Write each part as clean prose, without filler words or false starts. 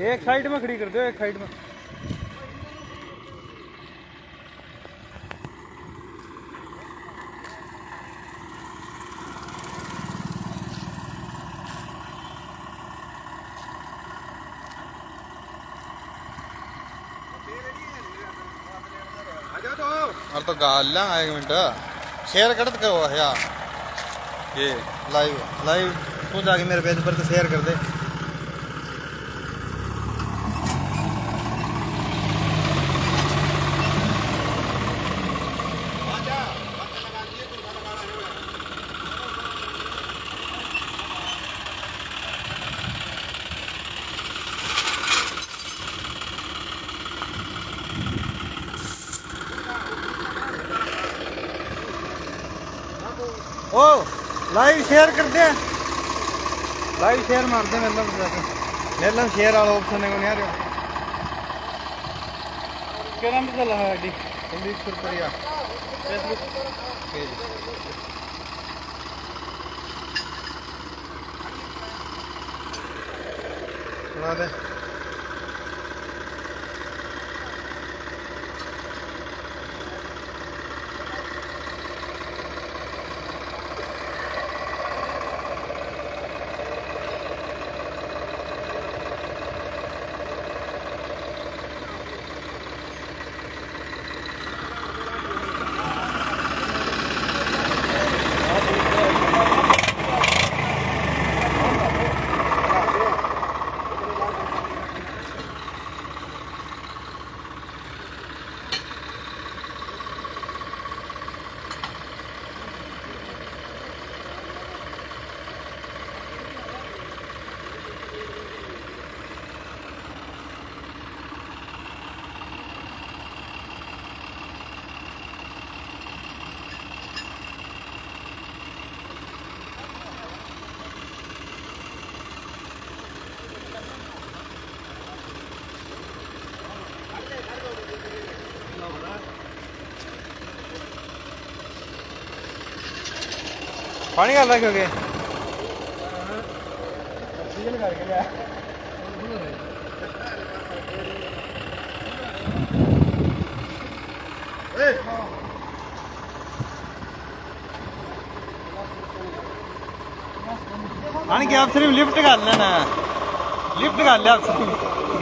एक साइड में खड़ी कर दो, एक साइड में। और तो गाल एक मिनट शेयर कर दो यार, ये लाइव तू जाके मेरे पेज पर तो शेयर कर दे। ओ लाइव शेयर कर दे, लाइव शेयर मार दे मेरे मेरे शेयर वाला ऑप्शन है को नहीं आ रहा। क्या नाम पे चला है ID? Sandeep Surpuria Facebook page. सुना दे। पानी डाल रखोगे? पानी की आप सिर्फ लिफ्ट कर लेना, लिफ्ट कर ले आप सिर्फ।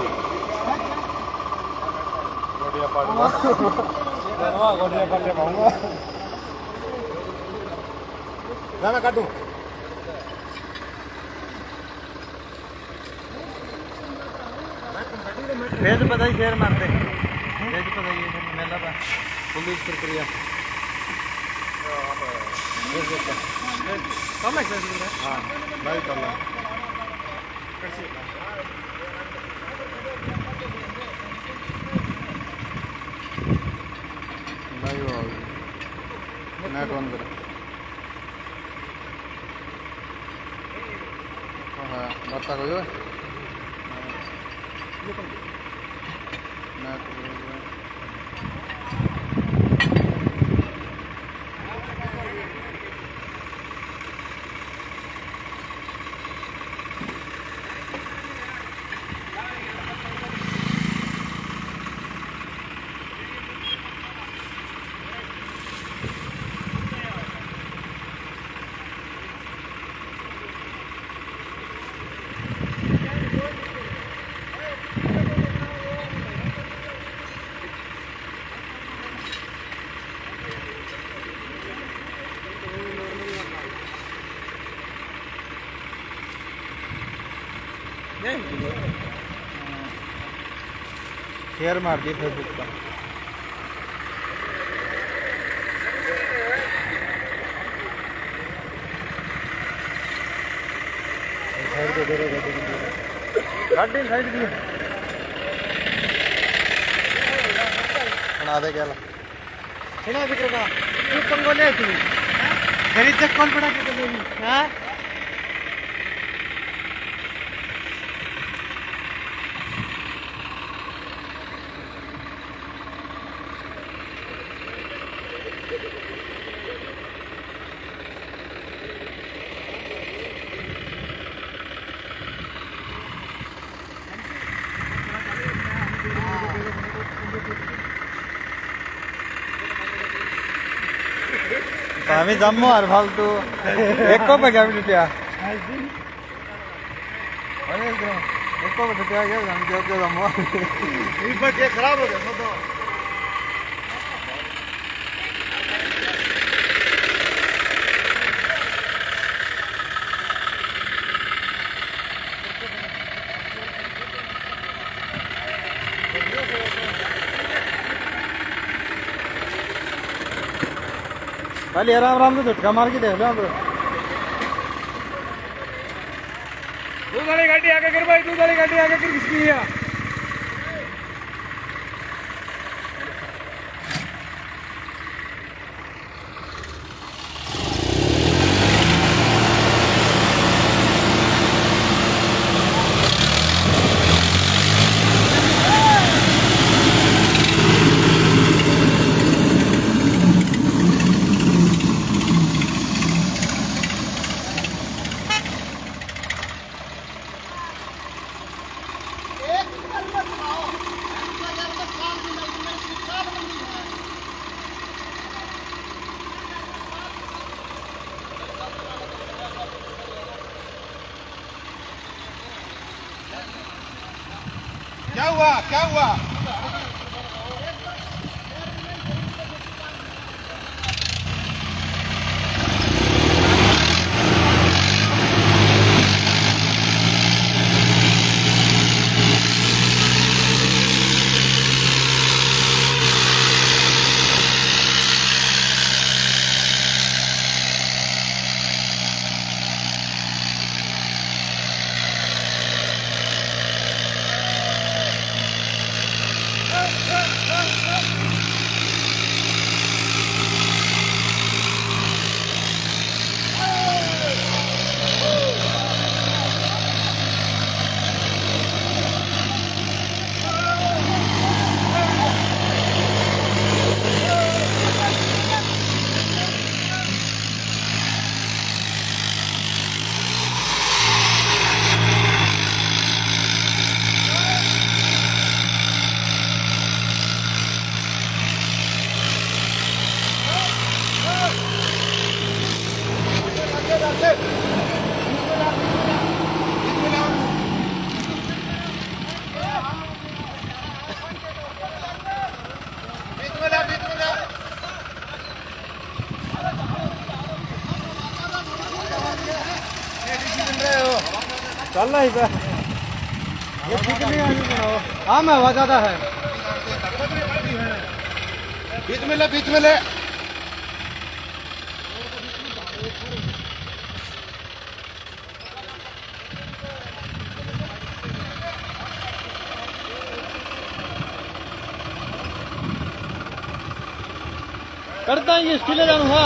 ना मैं काटूं। भेज पता ही शेयर मारते, भेज पता ही मेला था पुलिस प्रक्रिया कम है। हाँ लाइव कर ला लाइव नेट ऑन कर। हाँ बता कोई शेयर मार दिए फेसबुक का। गाड़ी साइड दी बना दे क्या ना जिक्र का तू पंगो ले तू गरीब तक कौन पड़ा के चलेगी। हाँ भाभी जम्मू हर फालतू एक को पे क्या भी टूटिया एक को पे टूटिया क्या हम जो के जम्मू ये बच्चे खराब हो गए तो पहले आराम आराम से झटका मार के देख लो दूध वाली गाड़ी आगे कर भाई, दूध वाली गाड़ी आगे कर किसकी है? क्या हुआ क्या हुआ? चल रहा है ये ठीक नहीं है। हाँ मैं हवा ज़्यादा है बीच में ले बीच में ले। करता है ये स्टीले जानूंगा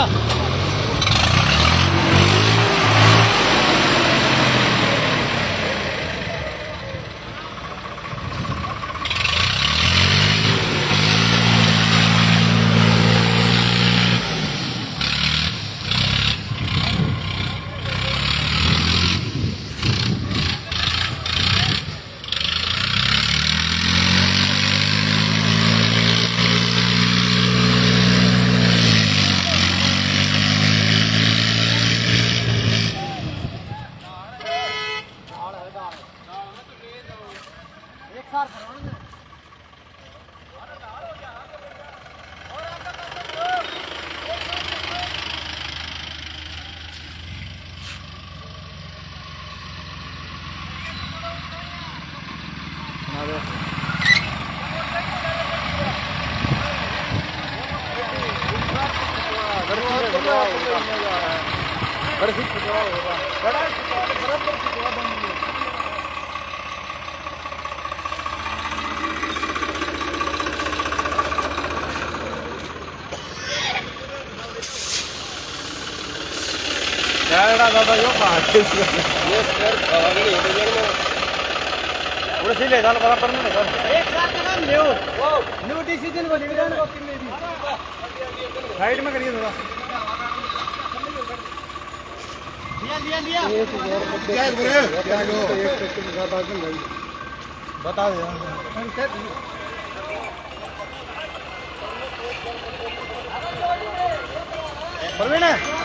दादा यो ले डाल बराबर में एक साथ काम ले वो न्यू डिसीजन को डिवीजन को कितने दी साइड में करिए थोड़ा लिया क्या बता दे परवीन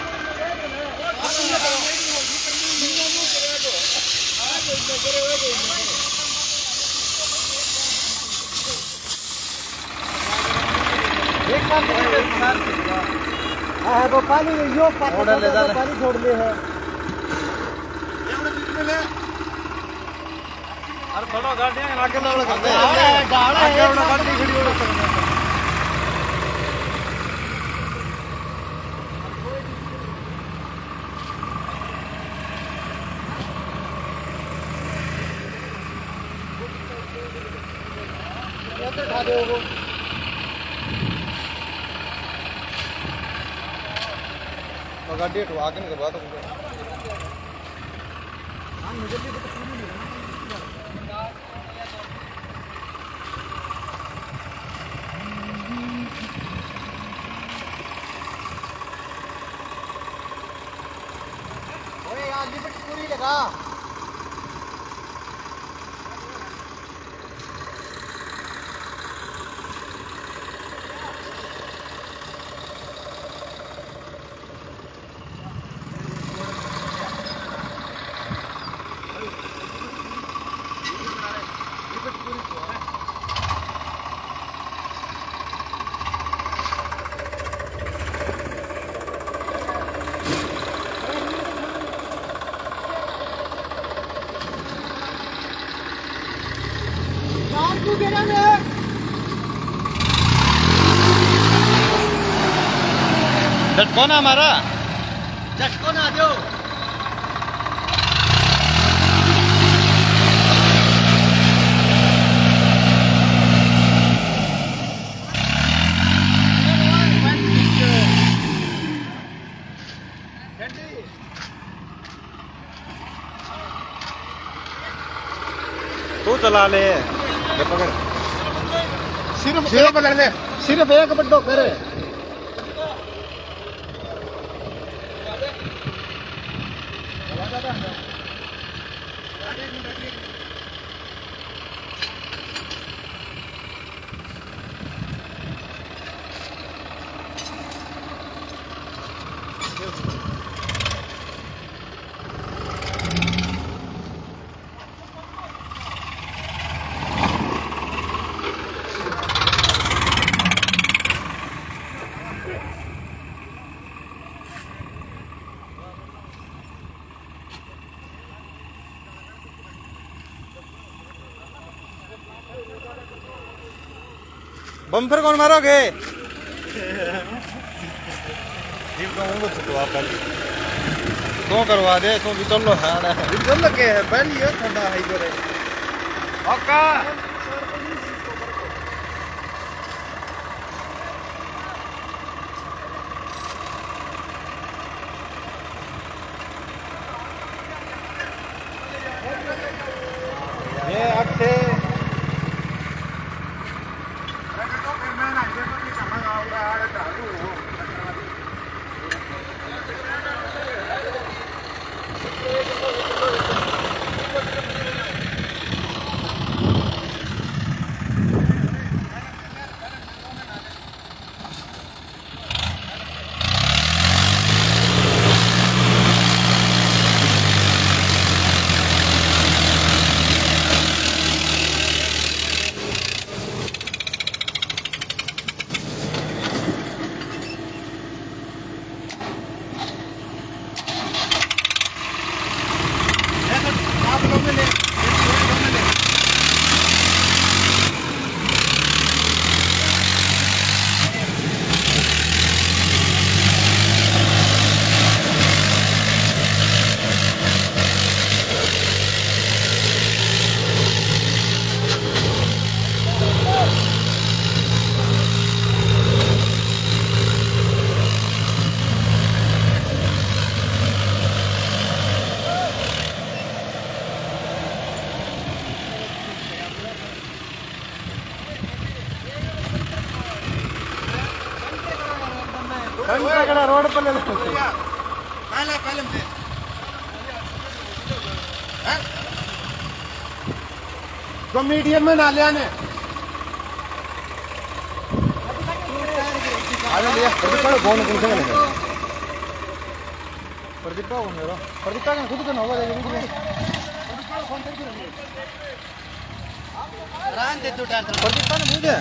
एक साथ हाँ तो पानी यो पानी छोड़ ले है अरे थोड़ा गाड़ियां आगे लड़ करते हैं आगे वाला गाड़ी खड़ी हो सकते हैं कैसे उठा दो वो गाड़ी हटवा के नहीं करवा तो मुझे भी तो पूरी नहीं ओए यार लिमिट पूरी लगा झटको ना हमारा झटको ना दो तू चला ले पकड़ सिर्फ पकड़ ले सिर्फ एक बड्डो करे बम फिर कौन मारोगे तू करवा दे तू भी चल लो है चल लगे है पहली है ठंडा है गोरे ओका ये अच्छे रोड पर ले पहले तो मीडियम में ना ले आने फोन प्रदीपा हो मेरा प्रदीपा का खुद करना होगा प्रदीपा ने मुझे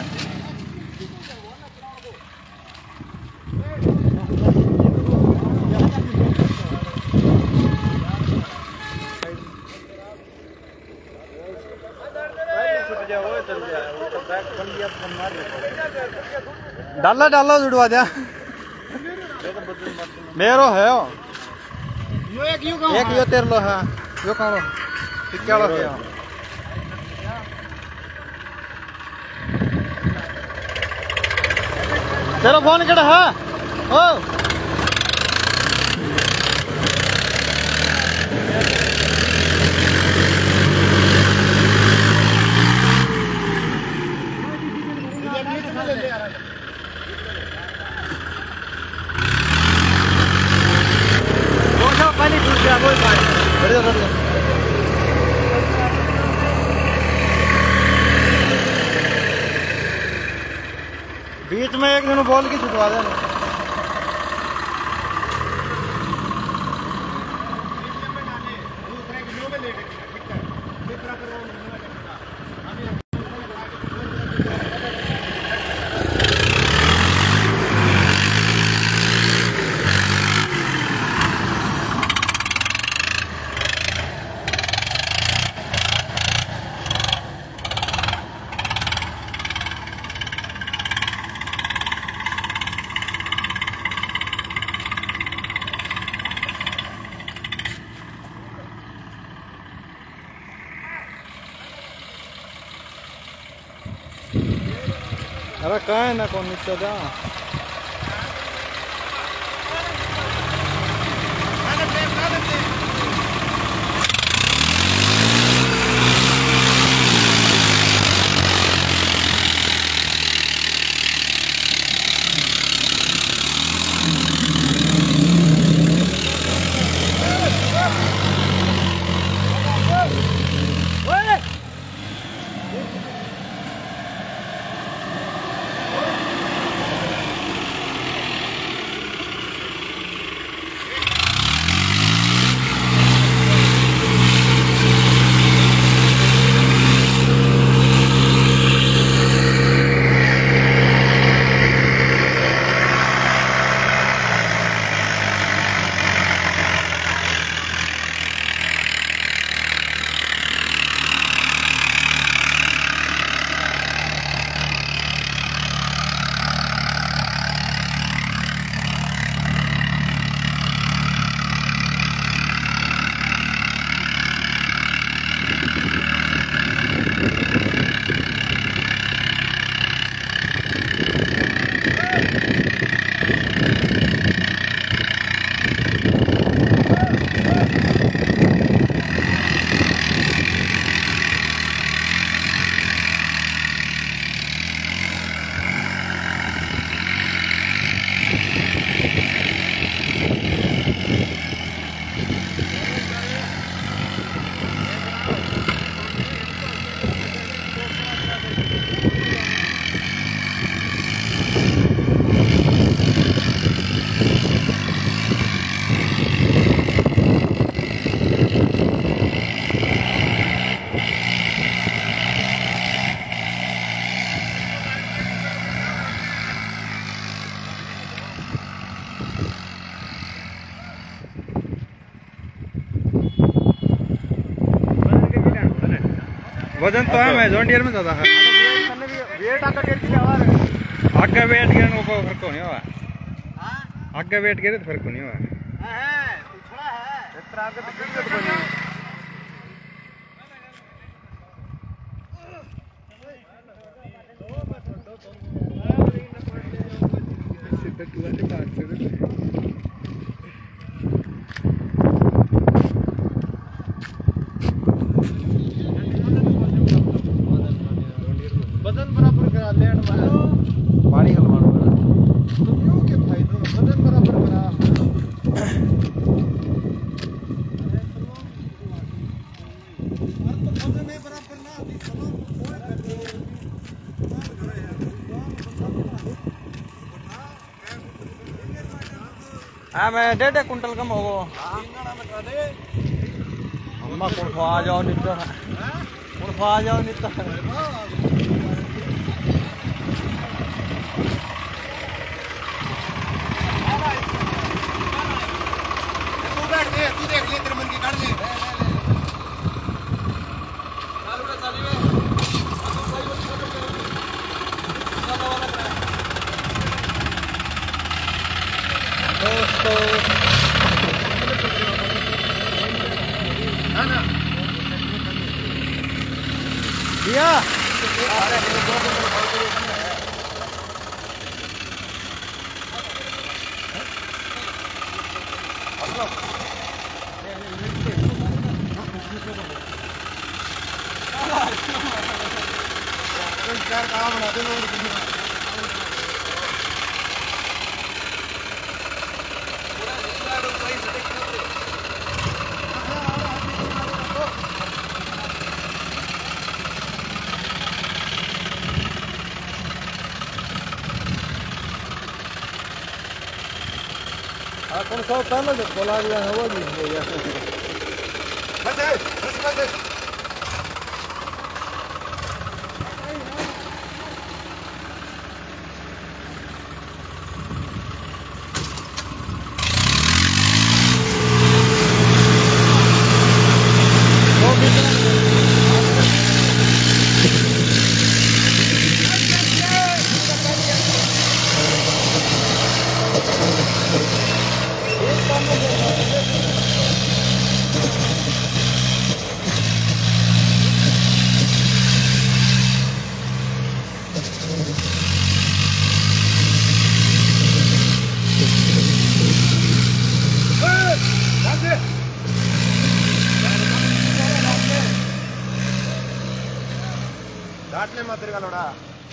डाला डाला जुड़वा दिया मेरो है एक यो तेरे लो है यो कौन लो क्या लो है तेरा फोन केड़ा है ओ बीच में एक दिन बॉल की छुटवा देना अरे कहाँ है ना कौन नीचे जा वजन तो है मैं जॉन्डियर में ज्यादा है वेट आका टेर की आवाज आगे वेट के को फर्क नहीं हुआ आगे वेट के तो फर्क नहीं हुआ है थोड़ा है इतना आगे तो दिक्कत बनी वजन बराबर करा लैंड पानी हलवानो तो के फायदा वजन बराबर करा हाँ मैं 1.5 कुंटल कम होगो अम्मा कुल्फा आ जाओ नित्ता कुल्फा आ जाओ नित्ता तू देख ले तेरे मन की काट ले दिया कौन सा पहले जब बोला गया है वो भी हो गया डाटले मात्र का लोड़ा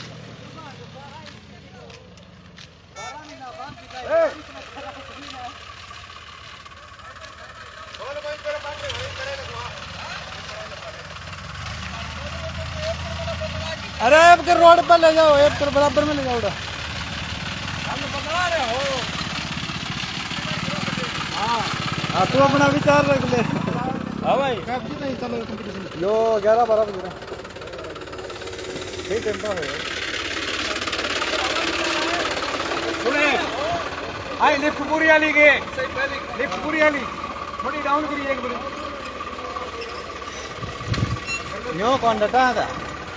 अरे आपके रोड पर ले जाओ एक तो बराबर में ले जाओ हाँ तू अपना विचार रख ले हाँ भाई जो 11-12 बजे ठीक टेम्पो है सुने आई लिफ्ट पूरी वाली के लिफ्ट पूरी वाली थोड़ी डाउन करिए एक बार न्यू कौन डटा था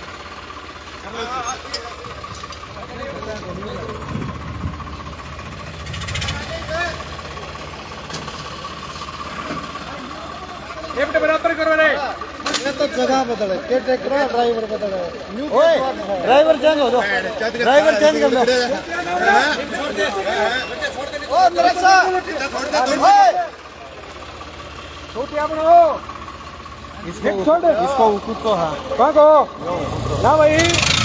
लिफ्ट बराबर करो रे ये तो जगह बदल है के ट्रैक्टर ड्राइवर बदल है ओए ड्राइवर चेंज हो जाओ ड्राइवर चेंज कर लो ओ नरसा ओए छोटी आपनो इसको कुछ तो हां कहां को ना भाई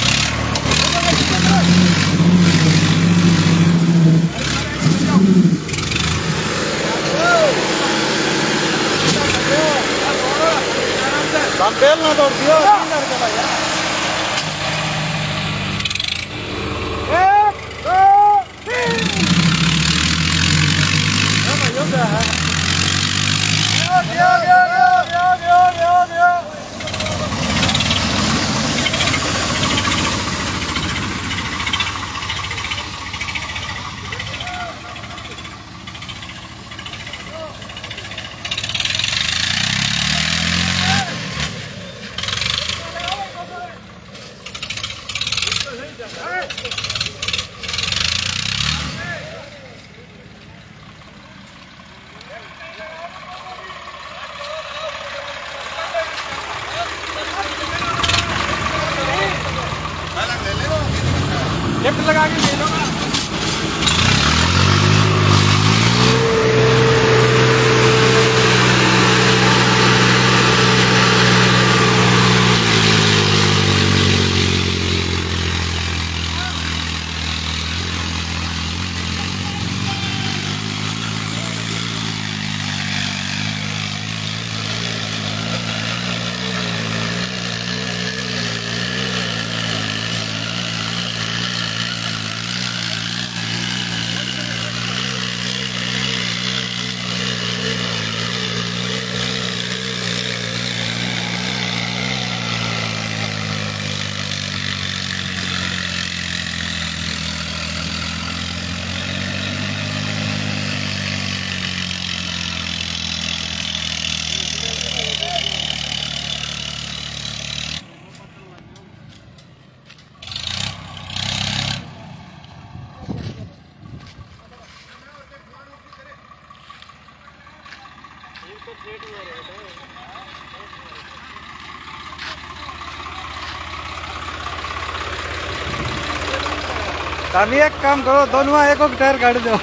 बेल ना तोड़ दियो लिफ्ट लगा के ले लो ना अभी एक काम करो, दोनों एक टायर काट दो।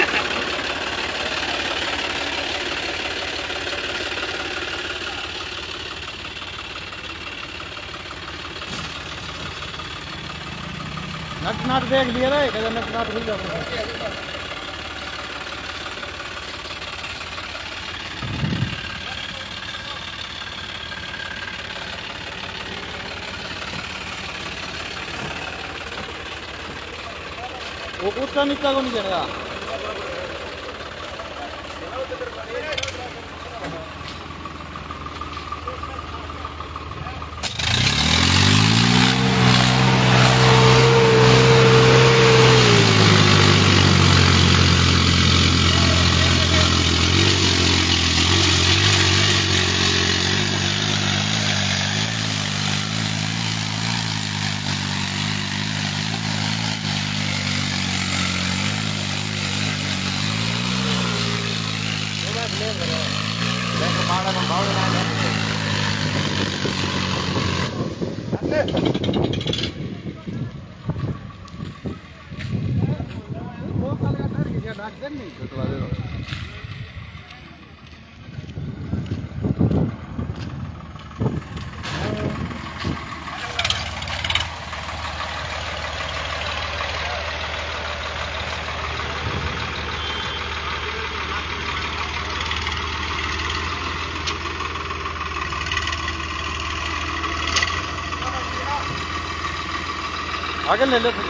नट नाट देख लिया ना, कहते नट नाट खुल जाता। वो ऊंचा नीचा को नहीं चढ़ेगा। आगे ले लो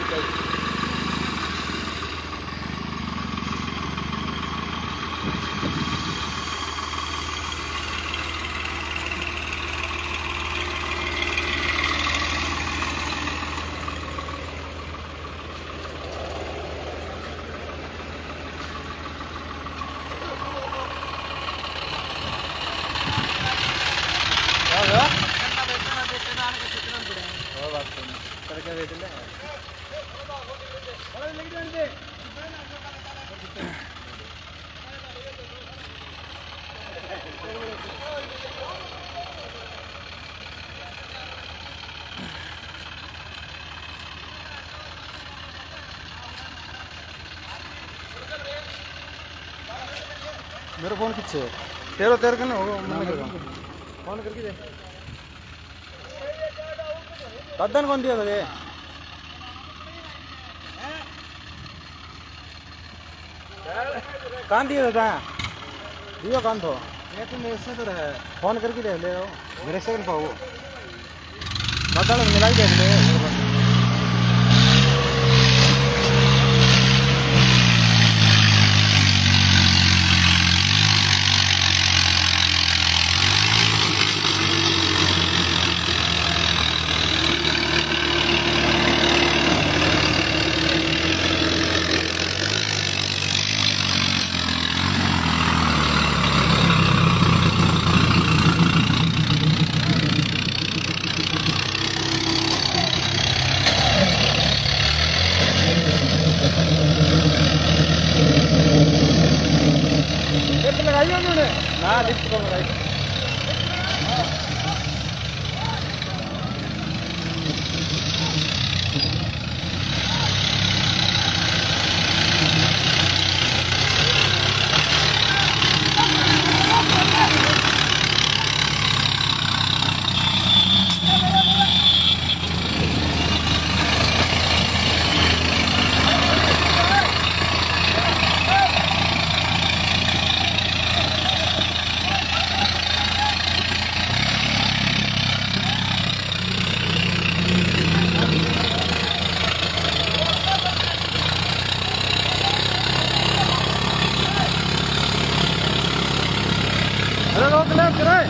मेरा फोन किच्छे तेरो तेरे का ना होगा फोन करके दे कदन कौन दिया तुझे कान दिया था दियो कान तो ये तो मेरे से तो है फोन करके दे ले मेरे से पाओ कदन मिलाई दे ले लगाई उन्होंने ना लिफ्ट को लगाई अरे रोक ले करे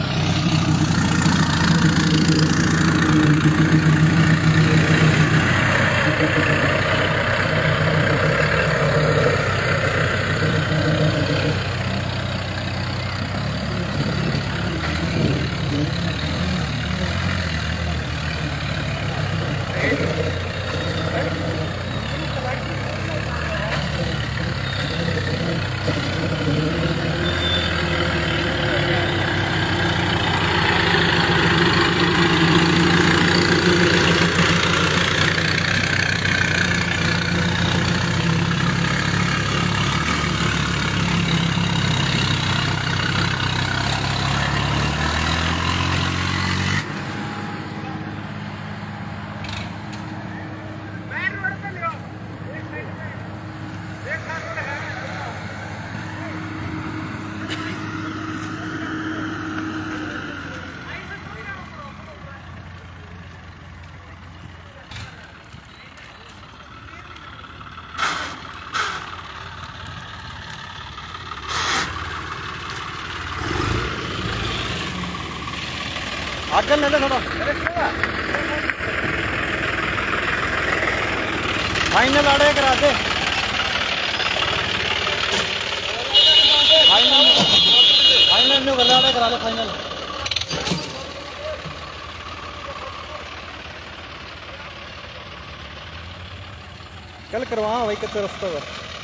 आगे ले ले थोड़ा फाइनल आड़े करा दे फाइनल में गले आड़े करा ले फाइनल कल करवा भाई कच्चा रास्ता